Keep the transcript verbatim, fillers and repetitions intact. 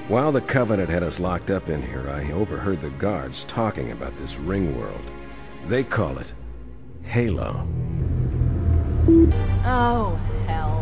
While the Covenant had us locked up in here, I overheard the guards talking about this ring world. They call it Halo. Oh, hell.